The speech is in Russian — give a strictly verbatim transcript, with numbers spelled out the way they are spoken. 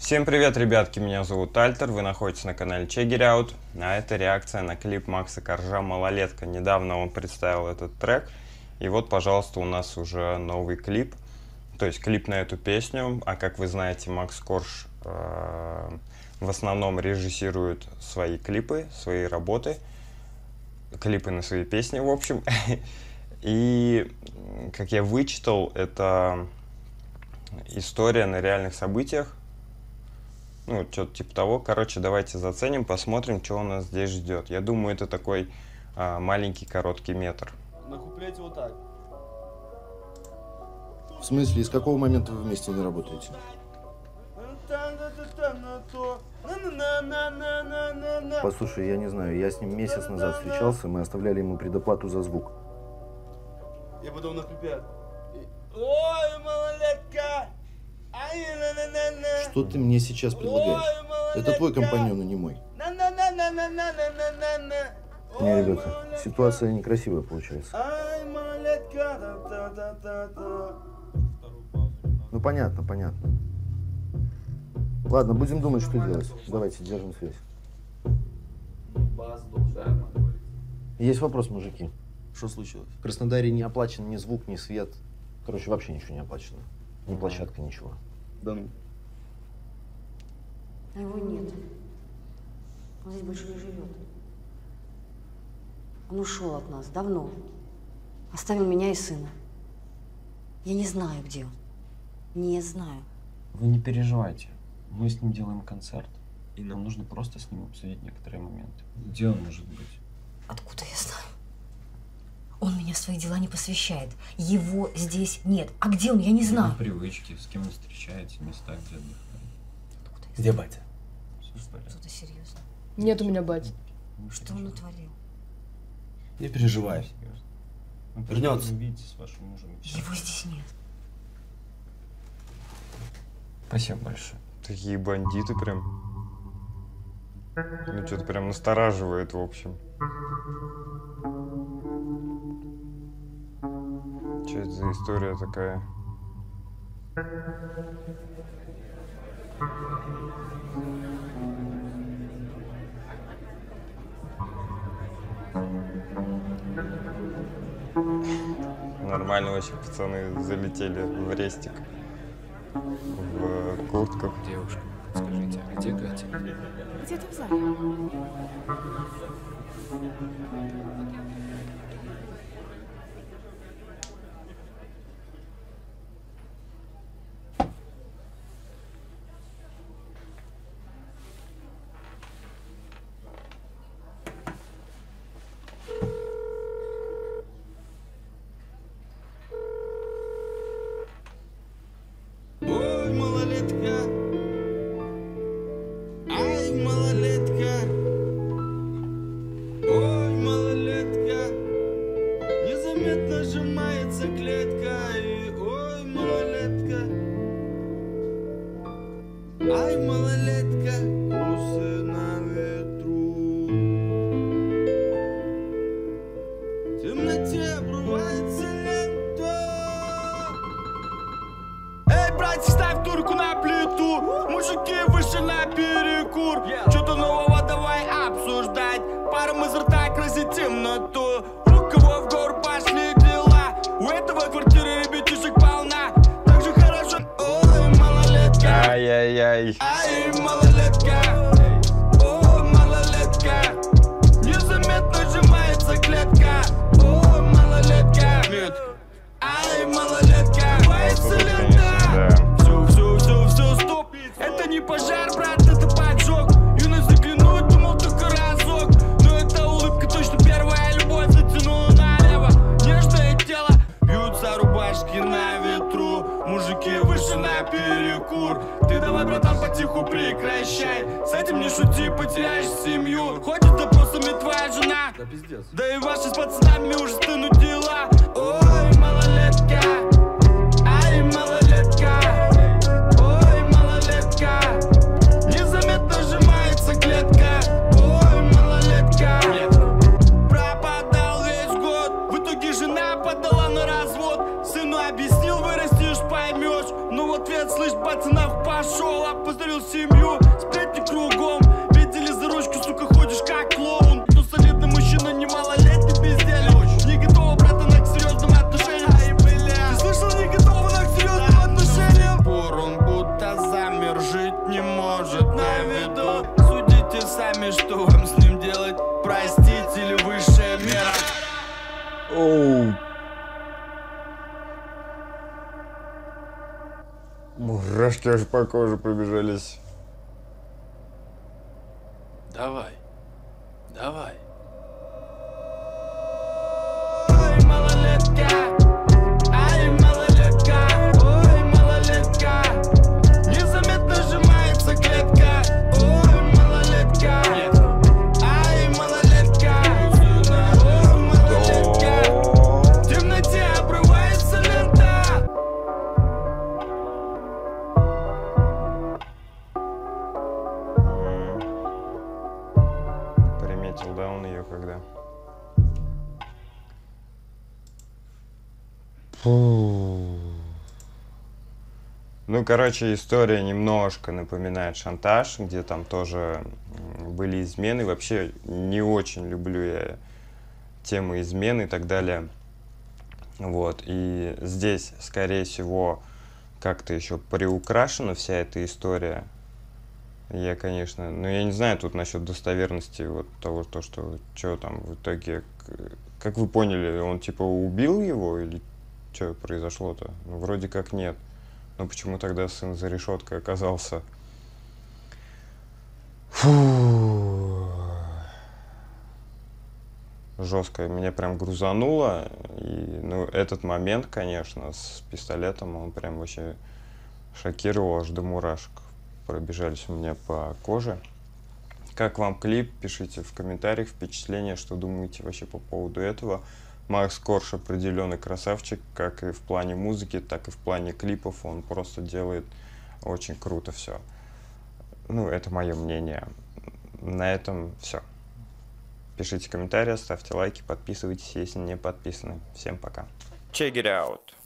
Всем привет, ребятки, меня зовут Альтер, вы находитесь на канале Check It Out, а это реакция на клип Макса Коржа «Малолетка». Недавно он представил этот трек, и вот, пожалуйста, у нас уже новый клип, то есть клип на эту песню, а как вы знаете, Макс Корж э, в основном режиссирует свои клипы, свои работы, клипы на свои песни, в общем, и, как я вычитал, это история на реальных событиях. Ну, что-то типа того. Короче, давайте заценим, посмотрим, что у нас здесь ждет. Я думаю, это такой а, маленький короткий метр. На куплете вот так. В смысле, с какого момента вы вместе не работаете? Послушай, я не знаю, я с ним месяц назад встречался, мы оставляли ему предоплату за звук. Я потом на припят. Ой, малолетка! Что ты мне сейчас предлагаешь? Это твой компаньон, а не мой. Не, ребята, ситуация некрасивая получается. Ну понятно, понятно. Ладно, будем думать, что делать. Давайте, держим связь. Есть вопрос, мужики. Что случилось? В Краснодаре не оплачен ни звук, ни свет. Короче, вообще ничего не оплачено. Ни площадка, ничего. Да ну. А его нет. Он здесь больше не живет. Он ушел от нас давно. Оставил меня и сына. Я не знаю, где он. Не знаю. Вы не переживайте. Мы с ним делаем концерт, и нам нужно просто с ним обсудить некоторые моменты. Где он может быть? Откуда я знаю? Он меня в свои дела не посвящает. Его здесь нет. А где он, я не знаю. Его привычки, с кем он встречается, места, где отдыхает. Где батя? Что-то серьезно. Нет у меня бати. Что он натворил? Не переживай. Вернется. Видите с вашим мужем. Его здесь нет. Спасибо большое. Такие бандиты прям. Ну, что-то прям настораживает, в общем. Что это за история такая? Нормально вообще пацаны залетели в рестик. В куртках. Девушка, скажите, а где Катя? Где-то в зале. Ой, малолетка. Ай, малолетка. Ой, малолетка. Незаметно сжимается клетка. И ой, малолетка. Ай, малолетка. Усы на ветру. В темноте обрывается лето. Эй, братья, ставь турку на плиту. Мужики вышли на перекур. Что-то нового давай обсуждать. Паром изо рта красит темноту. У кого в гору пошли дела. У этого квартиры ребятишек полна. Так же хорошо. Ой, малолетка. Ай-яй-яй. Ай, малолетка. Ой, малолетка. Незаметно сжимается клетка. Ой, малолетка. Ай, малолетка. Боится лета. Все, все, все, все, стоп. Это не пожар, брат, это поджог. Юность заглянуть, думал только разок. Но эта улыбка точно первая любовь затянула налево. Нежное тело. Бьются рубашки на ветру. Мужики вышли на перекур. Ты давай, братан, потиху прекращай. С этим не шути, потеряешь семью. Ходит допросами твоя жена. Да пиздец. Да и ваши с пацанами уже стынут дела. Ой, малолетка. Ай, малолетка. Ой, малолетка. Незаметно сжимается клетка. Ой, малолетка. Пропадал весь год. В итоге жена подала на развод. Сыну объяснил, вырастешь, поймешь. Ну в ответ, слышь, пацанах пошел. А поздравил семью. Сплетни кругом, видели за ручку, сука, ходишь как клоун. Но солидный мужчина, не малолетний бездельник. Не готова, братана, к серьезным отношениям. Ай, бля, ты слышал, не готова к серьезным отношениям. Пор он будто замер, жить не может на виду. Судите сами, что вам с ним делать. Простите или высшая мера. Оу. Мурашки аж по коже пробежались. Давай. Давай. Ой, малолетка. Ай, малолетка. Ой, малолетка. Незаметно сжимается клетка. Ой, малолетка. Ай, малолетка. Ой, малолетка. В темноте обрывается лента. Приметил, да, он ее когда? Фу. Ну, короче, история немножко напоминает «Шантаж», где там тоже м, были измены. Вообще не очень люблю я тему измены и так далее. Вот. И здесь, скорее всего, как-то еще приукрашена вся эта история. Я, конечно, ну я не знаю тут насчет достоверности вот того, то, что, что там в итоге, к- как вы поняли, он типа убил его или что произошло-то? Ну, вроде как нет. Но почему тогда сын за решеткой оказался? Фу. Жестко, меня прям грузануло. И, ну, этот момент, конечно, с пистолетом, он прям вообще шокировал, аж до мурашек пробежались у меня по коже. Как вам клип? Пишите в комментариях впечатления, что думаете вообще по поводу этого. Макс Корж определенный красавчик, как и в плане музыки, так и в плане клипов. Он просто делает очень круто все. Ну, это мое мнение. На этом все. Пишите комментарии, ставьте лайки, подписывайтесь, если не подписаны. Всем пока. Check it out.